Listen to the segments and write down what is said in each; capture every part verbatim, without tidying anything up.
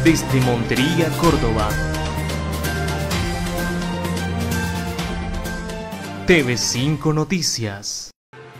desde Montería, Córdoba. T V cinco Noticias.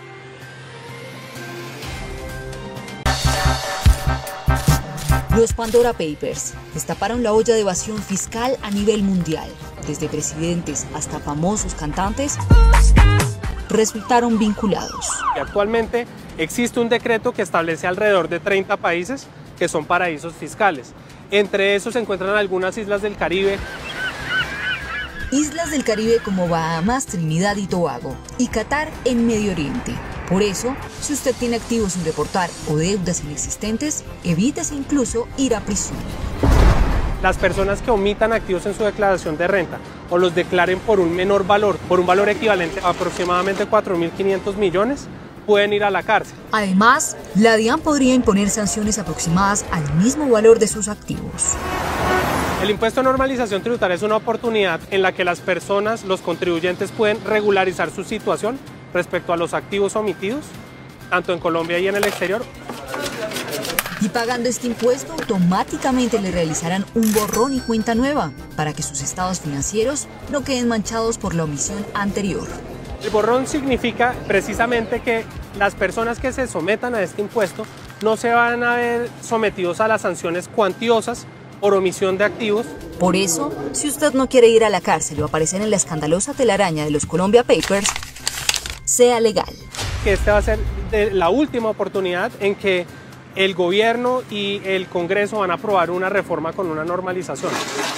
Los Pandora Papers destaparon la olla de evasión fiscal a nivel mundial. Desde presidentes hasta famosos cantantes resultaron vinculados. Actualmente existe un decreto que establece alrededor de treinta países que son paraísos fiscales. Entre esos se encuentran algunas islas del Caribe. Islas del Caribe como Bahamas, Trinidad y Tobago y Qatar en Medio Oriente. Por eso, si usted tiene activos sin reportar o deudas inexistentes, evítese incluso ir a prisión. Las personas que omitan activos en su declaración de renta o los declaren por un menor valor, por un valor equivalente a aproximadamente cuatro mil quinientos millones, pueden ir a la cárcel. Además, la DIAN podría imponer sanciones aproximadas al mismo valor de sus activos. El impuesto de normalización tributaria es una oportunidad en la que las personas, los contribuyentes, pueden regularizar su situación respecto a los activos omitidos, tanto en Colombia y en el exterior. Y pagando este impuesto, automáticamente le realizarán un borrón y cuenta nueva, para que sus estados financieros no queden manchados por la omisión anterior. El borrón significa precisamente que las personas que se sometan a este impuesto no se van a ver sometidos a las sanciones cuantiosas por omisión de activos. Por eso, si usted no quiere ir a la cárcel o aparecer en la escandalosa telaraña de los Colombia Papers, sea legal. Que esta va a ser de la última oportunidad en que el gobierno y el Congreso van a aprobar una reforma con una normalización.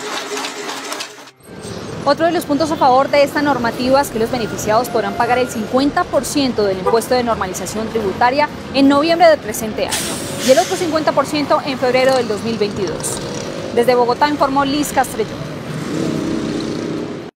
Otro de los puntos a favor de esta normativa es que los beneficiados podrán pagar el cincuenta por ciento del impuesto de normalización tributaria en noviembre del presente año y el otro cincuenta por ciento en febrero del dos mil veintidós. Desde Bogotá informó Liz Castrellón.